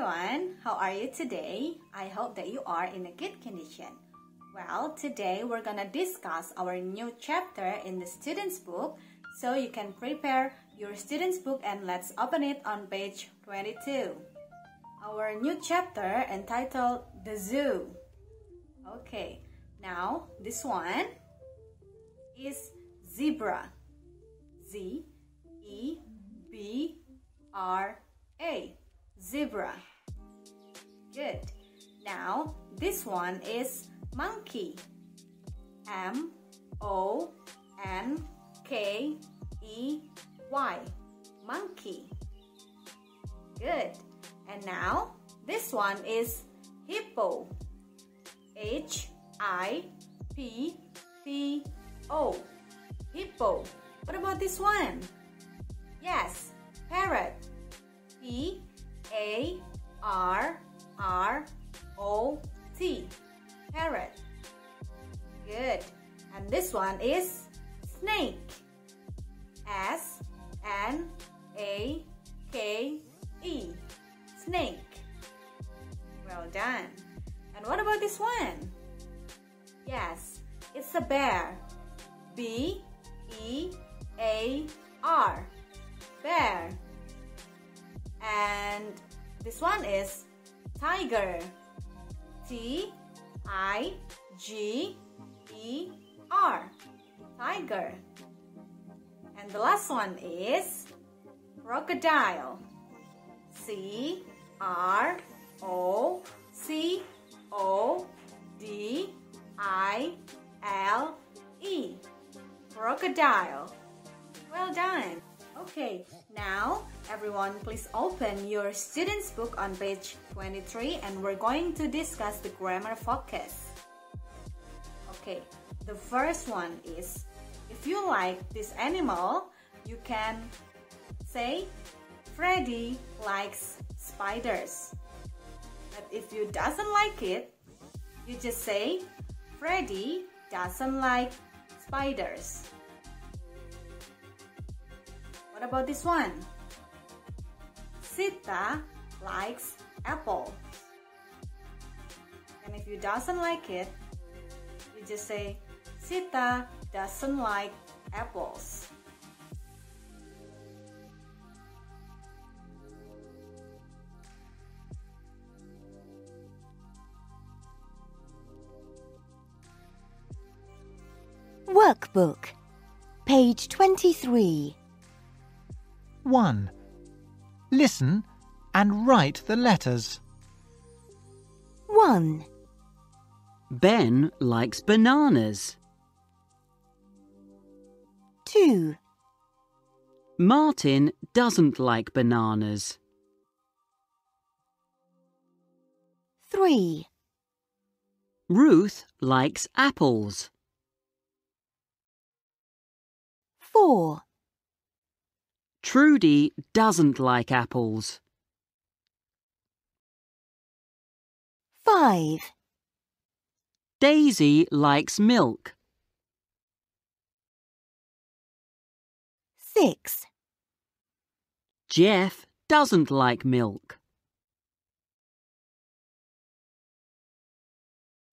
everyone, how are you today? I hope that you are in a good condition. Well, today we're gonna discuss our new chapter in the student's book, so you can prepare your student's book and let's open it on page 22. Our new chapter entitled The Zoo. Okay, now this one is zebra. Z-E-B-R-A. Zebra. Good. Now this one is monkey. M-O-N-K-E-Y. Monkey. Good. And now this one is hippo. H-I-P-P-O. Hippo. What about this one? Yes, parrot. P-A-R-R-O-T. Parrot. Good. And this one is snake. S-N-A-K-E. Snake. Well done. And what about this one? Yes, it's a bear. B-E-A-R. Bear. And this one is tiger. T-I-G-E-R. Tiger. And the last one is crocodile. C-R-O-C-O-D-I-L-E. Crocodile. Well done. Okay, now everyone please open your student's book on page 23 and we're going to discuss the grammar focus. Okay, the first one is, if you like this animal, you can say Freddy likes spiders. But if you doesn't like it, you just say Freddy doesn't like spiders. What about this one? Sita likes apples. And if you doesn't like it, you just say Sita doesn't like apples. Workbook, page 23. 1. Listen and write the letters. 1, Ben likes bananas. 2, Martin doesn't like bananas. 3, Ruth likes apples. 4, Trudy doesn't like apples. 5, Daisy likes milk. 6, Jeff doesn't like milk.